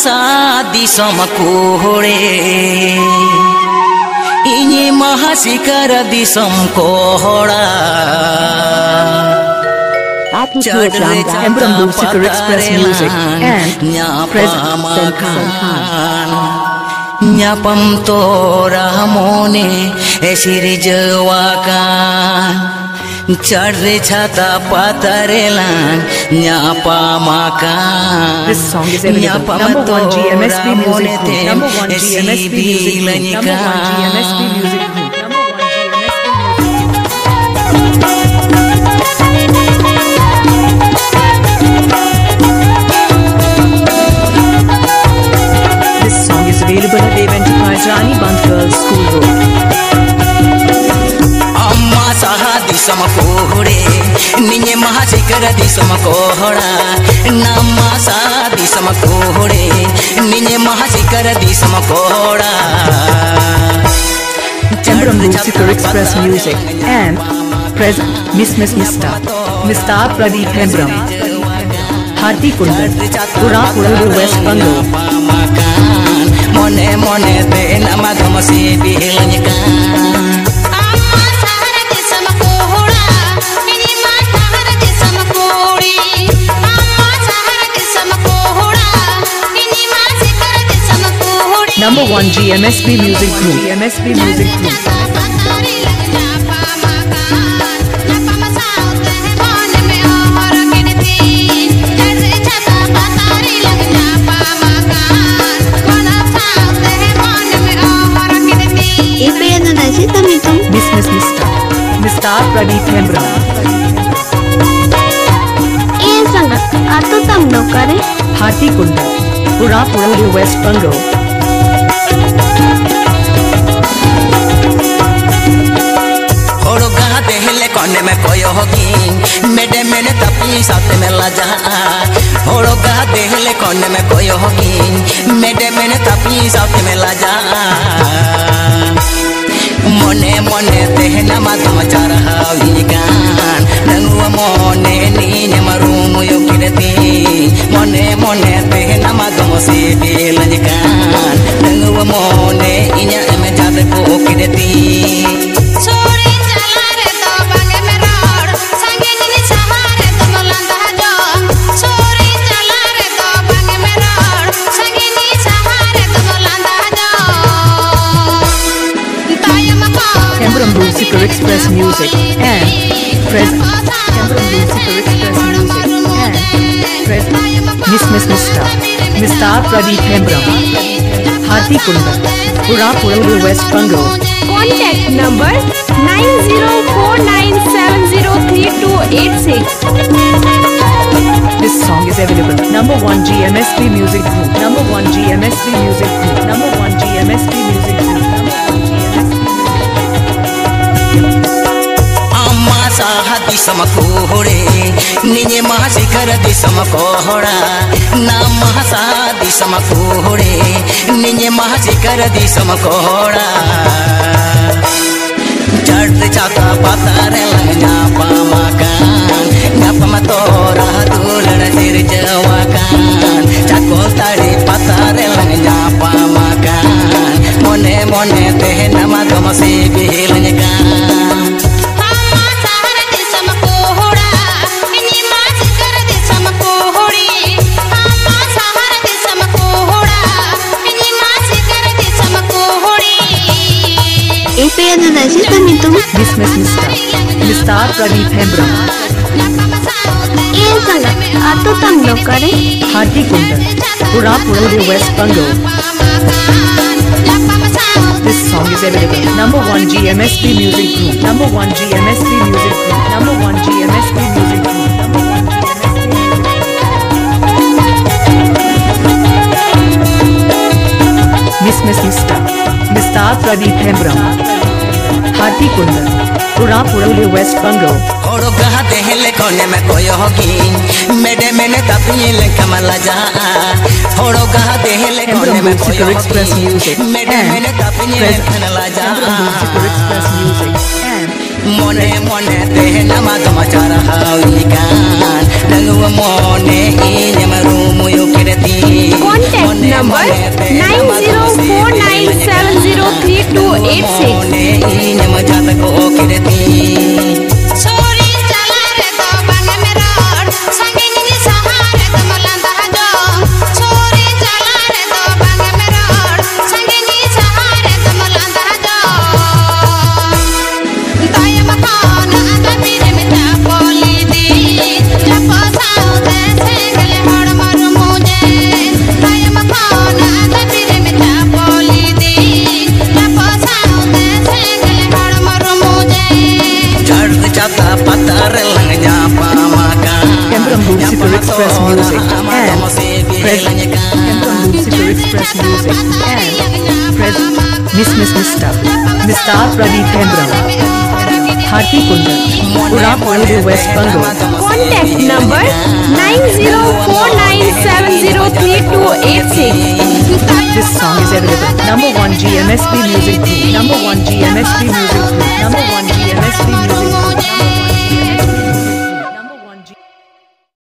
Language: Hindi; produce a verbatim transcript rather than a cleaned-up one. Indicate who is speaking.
Speaker 1: Disom kohore Inye mahasikara disom kohora
Speaker 2: Atmosphere Embram Musical Express Music and President Selkan Khan
Speaker 1: Nyapam tora mone esiri jawakan Chadre chata patarelan nyapa makan.
Speaker 2: This song is available number one G M S P Music Group. Number one G M S P Music Group. Number one G M S P Music Group. Number one G M S P Music. This song is available at Dev Enterprise Rani Band Girls School Road.
Speaker 1: Disom kohore ninye mahasikara disom kohora nama sa disom kohore ninye mahasikara disom kohora
Speaker 2: Embram Musical Express Music and present Miss Miss Mister Mister Pradeep Embram Harti Kundan Pura Pura West Bengal
Speaker 1: Mone mone te namadam se bilanyakan
Speaker 2: Number one G M S P Music Group. G M S P Music Group. Miss Miss Mister Mister Pradeep Embram.
Speaker 3: ये संगत आतो तम लोग करे
Speaker 2: Harti Kundan Pura Pura West Bengal
Speaker 1: कोने में कोई होगी मेरे मैंने तपी साथ में लजा होड़ो गा देहले कोने में कोई होगी मेरे मैंने तपी साथ में लजा मोने मोने तेहना माधम चारहा विकान नंगुआ मोने नीने मरूम यो किरती मोने मोने तेहना माधम से बेलंजकान नंगुआ मोने इन्या में जाद को Kirti
Speaker 2: Embram Musical Express Music and present Embram Musical Express Music and present Miss Miss Mister Mister Pradeep Embram Harti Kundan Pura Pura West Bengal.
Speaker 3: Contact number nine zero four nine seven zero three two eight six.
Speaker 2: This song is available number one G M S P Music Group. Number one G M S P Music Group. Number one G M S P Music Group.
Speaker 1: Disom kohore ninye mahasikara disom kohora nama sa disom kohore ninye mahasikara disom kohora charte chata patare langnya pamakan nyapa matora dulana sir jawakan chakol tari patare langnya pamakan mone mone tehna madam se bilanyakan
Speaker 2: Miss Miss Mister Mister Pradeep Embram.
Speaker 3: ये संगत आतो तम लोग करे
Speaker 2: Harti Kundan Pura Pura West Bengal. This song is available number one G M S P Music Group. Number one G M S P Music Group. Number one G M S P Music Group. Number one G M S P Miss Miss Mister Mister Pradeep Embram Harti Kundan Pura Pura West Bengal.
Speaker 1: होड़ो कहा देहले कोने में कोई होगी मेरे मैंने तपील कमला जा होड़ो कहा देहले कोने में कोई होगी मेरे मैंने तपील कमला जा मोने मोने तेहना माधम चारहा विकान नंगुआ मोने इन्या मरूम यो Kirti
Speaker 3: Contact
Speaker 2: Press Hembram Super Express Music and press Miss Miss Mister Mister Pradeep Hembram, Harti Kundal, Urapoli, West Bengal.
Speaker 3: Contact number nine zero four nine seven zero three two eight six.
Speaker 2: This song is available. Number one G M S P Music Group. Number one G M S P Music